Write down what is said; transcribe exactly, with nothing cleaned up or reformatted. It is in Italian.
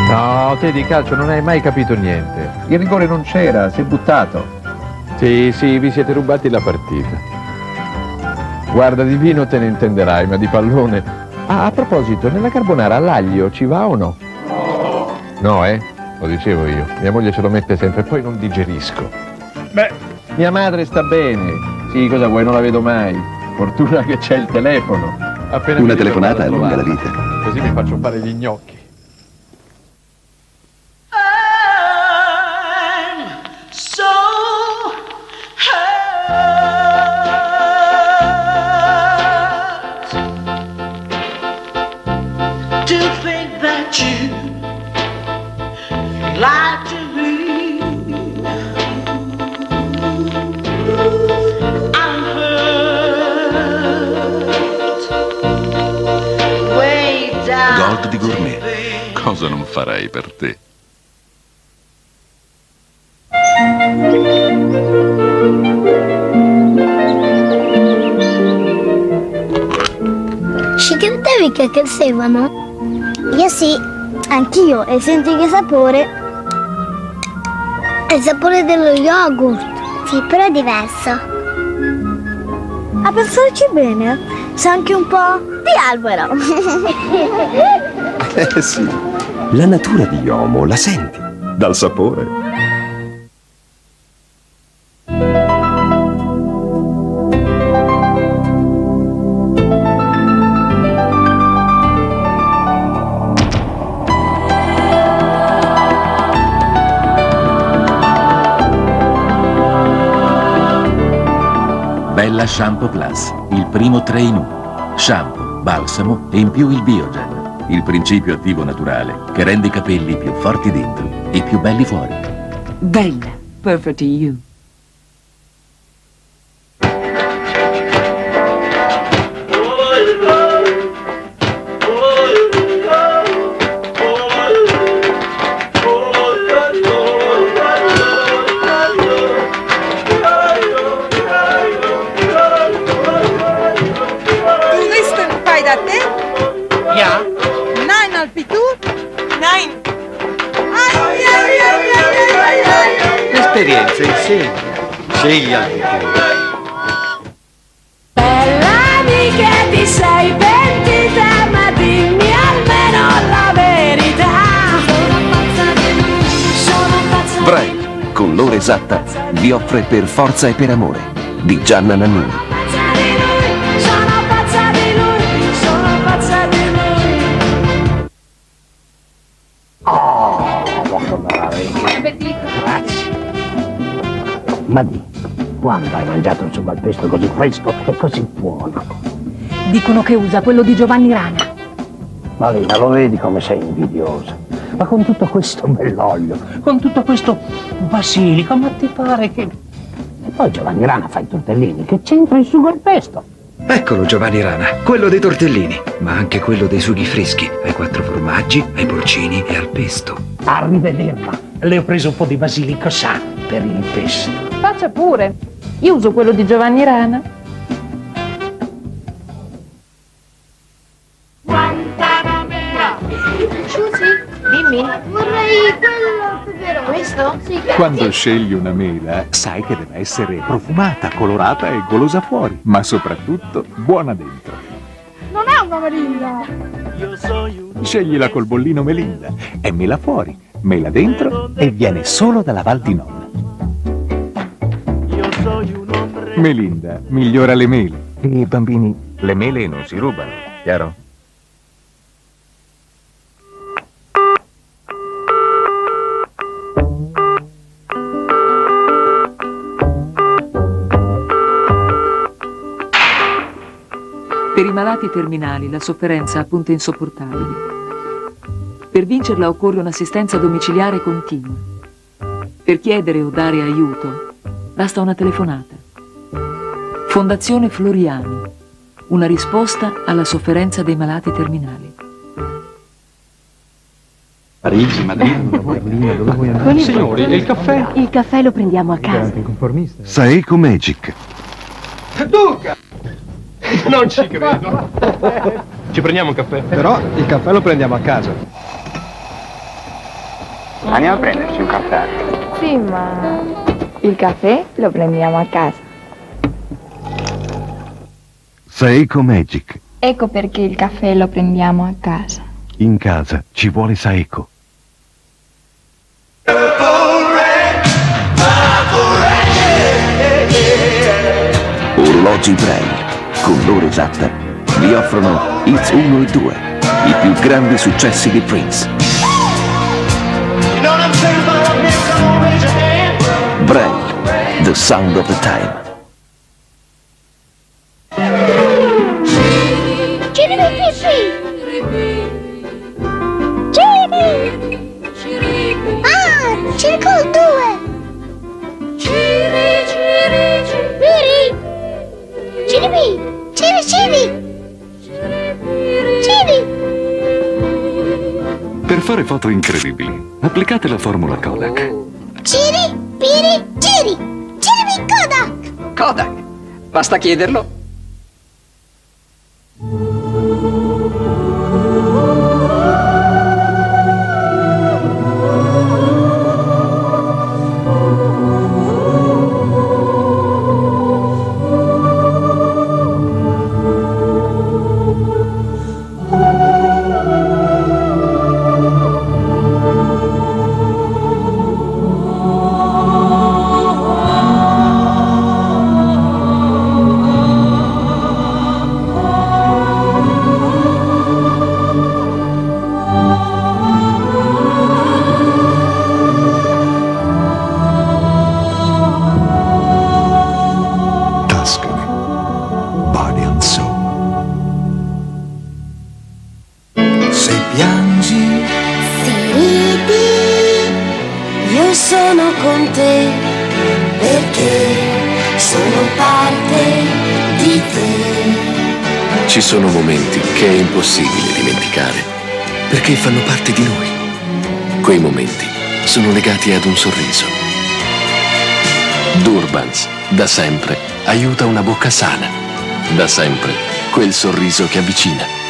No, te di calcio non hai mai capito niente. Il rigore non c'era, si è buttato. Sì, sì, vi siete rubati la partita. Guarda, di vino te ne intenderai, ma di pallone... Ah, a proposito, nella carbonara l'aglio ci va o no? No, eh? Lo dicevo io. Mia moglie ce lo mette sempre, poi non digerisco. Beh, mia madre sta bene. Sì, cosa vuoi, non la vedo mai. Fortuna che c'è il telefono. Appena Una telefonata allunga la vita. Così mi faccio fare gli gnocchi. Gold di Gourmet, cosa non farei per te? Ci credevi che crescevano? Io sì, anch'io, e senti che sapore? È il sapore dello yogurt. Sì, però è diverso. A pensarci bene, sa anche un po' di albero. Eh sì, la natura di Iomo, la senti? Dal sapore. Bella Shampoo Plus, il primo tre in uno. Shampoo, balsamo e in più il Biogen, il principio attivo naturale che rende i capelli più forti dentro e più belli fuori. Bella, perfect you. L'esperienza insegna. Scegli anche tu. Bella amica, ti sei pentita, ma dimmi almeno la verità. Sono pazza di lui, sono pazza di lui. Braille, con l'ora esatta, vi offre Per forza e per amore di Gianna Nannini. Sono pazza di lui, sono pazza di lui. Oh, posso andare. Grazie. Ma di, quando hai mangiato un sugo al pesto così fresco e così buono? Dicono che usa quello di Giovanni Rana. Marina, lo vedi come sei invidiosa? Ma con tutto questo bell'olio, con tutto questo basilico, ma ti pare che... E poi Giovanni Rana fa i tortellini, che c'entra il sugo al pesto? Eccolo Giovanni Rana, quello dei tortellini, ma anche quello dei sughi freschi, ai quattro formaggi, ai porcini e al pesto. Arrivederla, le ho preso un po' di basilico sa per il pesto. Faccia pure, io uso quello di Giovanni Rana. Guantanamera! Scusi, dimmi. Vorrei quello peperone. Questo? Sì, grazie. Quando scegli una mela, sai che deve essere profumata, colorata e golosa fuori, ma soprattutto buona dentro. Non è una Melinda! Sceglila col bollino Melinda. È mela fuori, mela dentro e viene solo dalla Val di Non. Melinda migliora le mele. E bambini, le mele non si rubano, chiaro? Per i malati terminali la sofferenza è a punte insopportabili. Per vincerla occorre un'assistenza domiciliare continua. Per chiedere o dare aiuto basta una telefonata. Fondazione Floriani, una risposta alla sofferenza dei malati terminali. Parigi, Madrid, Berlino, dove vuoi andare? Signori, e il caffè? Il caffè lo prendiamo a casa. Saeco Magic. Duca! Non ci credo. Ci prendiamo un caffè? Però il caffè lo prendiamo a casa. Andiamo a prenderci un caffè. Sì, ma il caffè lo prendiamo a casa. Saeco Magic. Ecco perché il caffè lo prendiamo a casa. In casa ci vuole Saeco. Orologi Braille, con l'ora esatta, vi offrono Hits uno e due, i più grandi successi di Prince. Braille, The Sound of the Time. Ciri! Ah, Circle due! Ciri, Ciri, Ciri! Ciri, Ciri, Ciri! Ciri! Per fare foto incredibili, applicate la formula Kodak. Ciri, Piri, Ciri! Ciri, Kodak! Kodak! Basta chiederlo. Sono con te perché sono parte di te. Ci sono momenti che è impossibile dimenticare perché fanno parte di noi. Quei momenti sono legati ad un sorriso. Durbans, da sempre, aiuta una bocca sana. Da sempre, quel sorriso che avvicina.